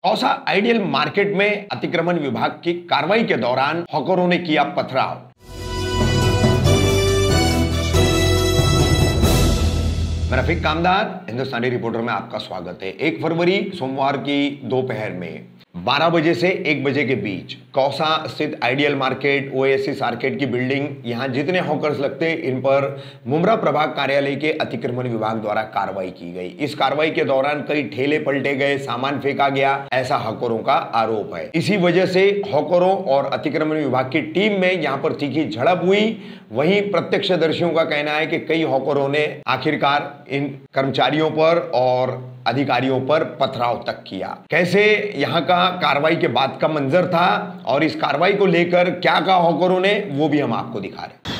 Kausa ideal market में अतिक्रमण विभाग की कार्रवाई के दौरान हॉकरों ने किया पथराव। मैं रफीक कामदार, हिंदुस्तानी रिपोर्टर में आपका स्वागत है। 1 फरवरी सोमवार की दोपहर में 12 बजे से 1 बजे के बीच कौसा स्थित आइडियल मार्केट ओएसिस आर्केड की बिल्डिंग, यहां जितने हॉकर्स लगते इन पर मुमरा प्रभाग कार्यालय के अतिक्रमण विभाग द्वारा कार्रवाई की गई। इस कार्रवाई के दौरान कई ठेले पलटे गए, सामान फेंका गया, ऐसा हॉकरों का आरोप है। इसी वजह से हॉकरों और अतिक्रमण विभाग की टीम में यहां पर तीखी झड़प हुई। वहीं प्रत्यक्षदर्शियों का कहना है कि कई हॉकरों ने आखिरकार इन कर्मचारियों पर और अधिकारियों पर पथराव तक किया। कैसे यहां का कार्रवाई के बाद का मंजर था और इस कार्रवाई को लेकर क्या कहा हॉकरों ने, वो भी हम आपको दिखा रहे हैं।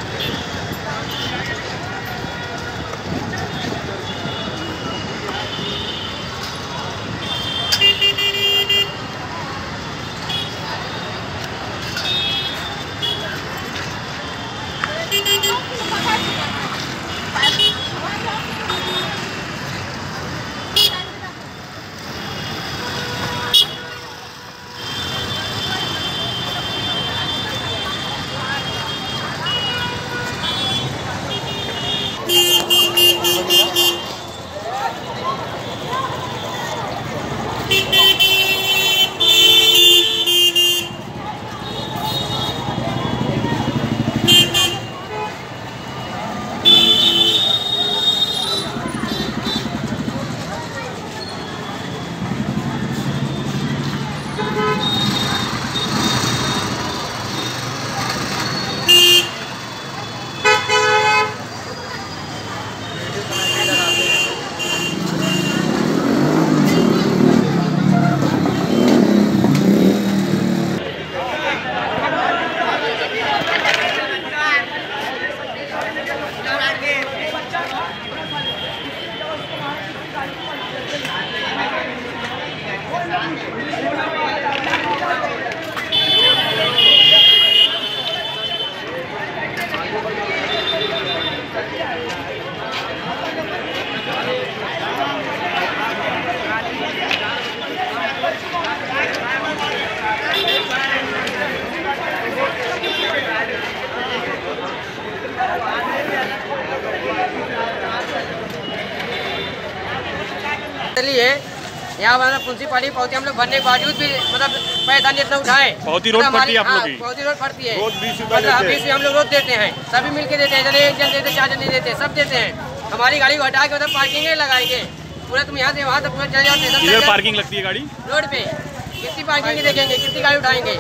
चलिए यहाँ म्यूनसिपालिटी पहुँचे, हम लोग भरने के बावजूद भी पैसा नहीं इतना उठाए। बहुत ही रोड पड़ती है आप लोग की। बहुत ही रोड पड़ती है। रोज 20 रुपए हम लोग रोड देते हैं, सभी मिलके देते हैं। एक जन देते, 4 जन नहीं देते, सब देते हैं। हमारी गाड़ी को हटा के पार्किंग लगाएंगे पूरा। तुम यहाँ से वहाँ तक पूरा चले जाते हैं। पार्किंग लगती है गाड़ी रोड पे, कितनी पार्किंग देखेंगे, कितनी गाड़ी उठाएंगे।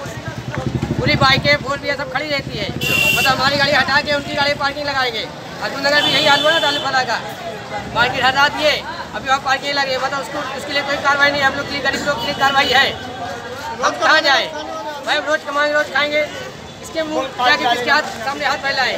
पूरी बाइकें 4 सब खड़ी रहती है। हमारी गाड़ी हटा के उनकी गाड़ी पार्किंग लगाएंगे। अर्जुन नगर भी यही हाल हुआ ना, तालुफला का मार्केट हटा दिए, अभी वहाँ पार्किंग लगे। उसको उसके लिए कोई कार्रवाई नहीं। हम लोग के लिए, गरीब लोग के लिए कार्रवाई है। हम कहाँ जाए भाई? रोज कमाएंगे, रोज खाएंगे, इसके मुँह जाके किसके हाथ सामने हाथ फैलाए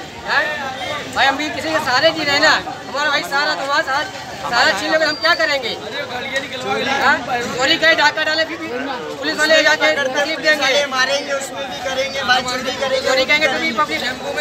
भाई? हम भी किसी के सहारे जी रहे ना। हमारा भाई सहारा तो वहाँ सारा छीन लोगे, हम क्या करेंगे? चोरी करे, डाका डाले, फिर पुलिस वाले जाके तकलीफ देंगे, मारेंगे, उसमें भी करेंगे, चोरी करेंगे तो भी पब्लिक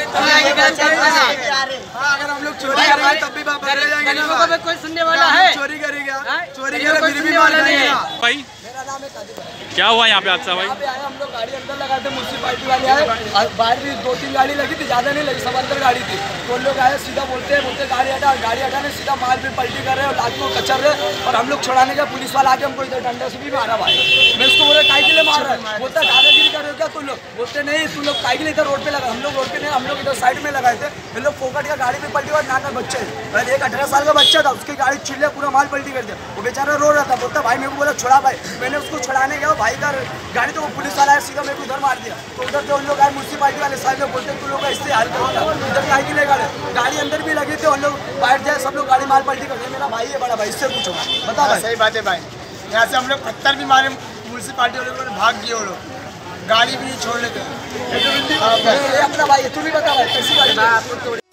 अगर हम लोग चोरी करेंगे तब भी गरीबों को कोई सुनने वाला है? चोरी करेगा, चोरी सुनने वाला नहीं है भाई। क्या हुआ यहाँ पे हादसा भाई? हम लोग गाड़ी अंदर लगाए थे, म्यूनसिपालिटी वाले आए, बाहर भी 2-3 गाड़ी लगी थी, ज्यादा नहीं लगी, सब अंदर गाड़ी थी। तो लोग आए, सीधा बोलते गाड़ी हटाने, सीधा माल भी पलटी कर रहे हैं और लात को कचर रहे। और हम लोग छुड़ाने का, पुलिस वाला आके हमको इधर डंडे से भी मारा भाई। मैं उसको बोला काय के लिए मार रहा है? बोलता दादागिरी कर रहे हो क्या तुम लोग? बोलते नहीं, तुम लोग काय के लिए इधर रोड पे लगा? हम लोग रोड पे नहीं, हम लोग इधर साइड में लगाए थे। ये लोग फोकट का गाड़ी पे पलटी और नाना बच्चे, एक 18 साल का बच्चा था, उसकी गाड़ी छिले, पूरा माल पलटी कर दिया। वो बेचारा रो रहा था, बोलता भाई मेरे को बोला छुड़ा भाई। मैंने उसको छुड़ाने गया भाई का गाड़ी, तो वो पुलिस वाला है, सीधा मेरे को उधर मार दिया। तो उधर जो लोग आए म्यूनसिपालिटी वाले सारे लोग बोलते तुम लोग इससे हाल करो, इधर काय के लिए गाड़ी अंदर भी लगी थी। हम लोग बाहर जाए, सब लोग गाड़ी माल पलटी कर दिया। मेरा भाई है बड़ा भाई, इससे पूछो बता भाई। सही बात है भाई, यहाँ से हम लोग पत्थर भी मारे, म्यूनसिपालिटी वाले लोग भाग गए, वो लोग गाड़ी भी नहीं छोड़ लेते। अपना भाई, तू भी बता भाई कैसी गाड़ी?